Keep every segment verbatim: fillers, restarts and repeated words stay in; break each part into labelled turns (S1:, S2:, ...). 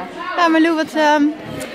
S1: Ja, Marlou, wat, um,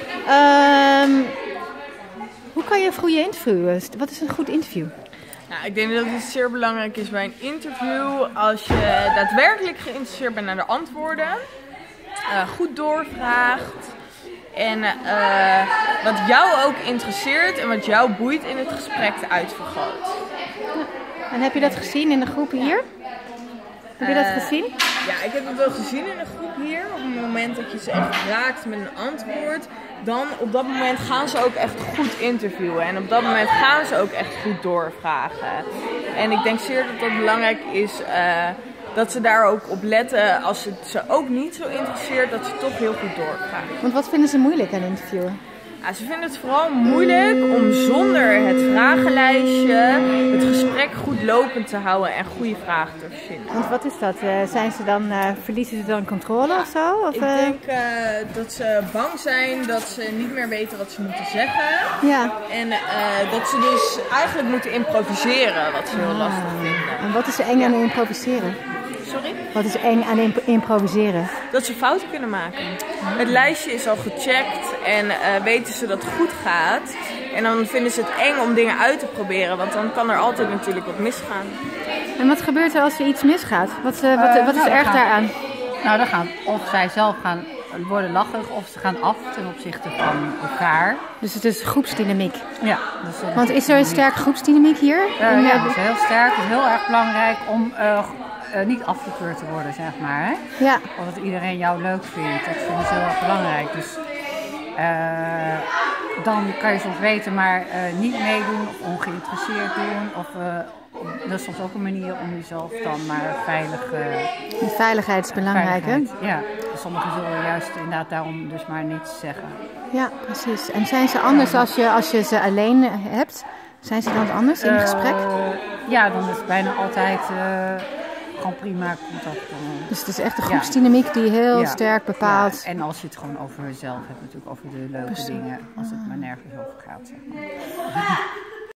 S1: um, hoe kan je een goede interview? Wat is een goed interview?
S2: Nou, ik denk dat het zeer belangrijk is bij een interview als je daadwerkelijk geïnteresseerd bent naar de antwoorden, uh, goed doorvraagt en uh, wat jou ook interesseert en wat jou boeit in het gesprek uitvergroot.
S1: En heb je dat gezien in de groep hier? Heb je dat gezien?
S2: Uh, ja, ik heb het wel gezien in de groep hier. Op het moment dat je ze echt raakt met een antwoord, dan op dat moment gaan ze ook echt goed interviewen. En op dat moment gaan ze ook echt goed doorvragen. En ik denk zeer dat het belangrijk is uh, dat ze daar ook op letten als het ze ook niet zo interesseert, dat ze toch heel goed doorvragen.
S1: Want wat vinden ze moeilijk aan interviewen?
S2: Ja, ze vinden het vooral moeilijk om zonder het vragenlijstje het gesprek goed lopend te houden en goede vragen te verzinnen.
S1: Want wat is dat? Uh, zijn ze dan, uh, verliezen ze dan controle of zo? Of,
S2: ik
S1: uh...
S2: denk uh, dat ze bang zijn dat ze niet meer weten wat ze moeten zeggen.
S1: Ja.
S2: En uh, dat ze dus eigenlijk moeten improviseren, wat ze heel lastig
S1: ah.
S2: vinden.
S1: En wat is er eng ja. aan improviseren?
S2: Sorry?
S1: Wat is eng aan imp improviseren?
S2: Dat ze fouten kunnen maken. Het lijstje is al gecheckt en uh, weten ze dat het goed gaat. En dan vinden ze het eng om dingen uit te proberen, want dan kan er altijd natuurlijk wat misgaan.
S1: En wat gebeurt er als er iets misgaat? Wat, uh, wat, uh, wat is
S3: nou,
S1: erg
S3: gaan,
S1: daaraan?
S3: Nou, dan gaan of zij zelf gaan worden lachig of ze gaan af ten opzichte van elkaar.
S1: Dus het is groepsdynamiek?
S3: Ja. Dat is
S1: want is er een sterke groepsdynamiek hier?
S3: Uh, in, ja, dat is heel sterk. Het is heel erg belangrijk om uh, uh, niet afgekeurd te worden, zeg maar. Hè?
S1: Ja.
S3: Of dat iedereen jou leuk vindt. Dat vinden ze heel erg belangrijk. Dus uh, dan kan je soms weten, maar uh, niet meedoen of ongeïnteresseerd doen. Of, uh, dat is soms ook een manier om jezelf dan maar veilig... Uh,
S1: Die veiligheid is belangrijk, hè?
S3: Ja. Sommigen zullen juist inderdaad daarom dus maar niets zeggen.
S1: Ja, precies. En zijn ze anders ja. als, je, als je ze alleen hebt? Zijn ze dan anders in het gesprek? Uh,
S3: ja, dan is het bijna altijd uh, gewoon prima contact.
S1: Dus het is echt de groepsdynamiek ja. die heel ja. sterk bepaalt.
S3: Ja. En als je het gewoon over jezelf hebt, natuurlijk over de leuke precies. dingen. Als het maar nergens over gaat, zeg maar.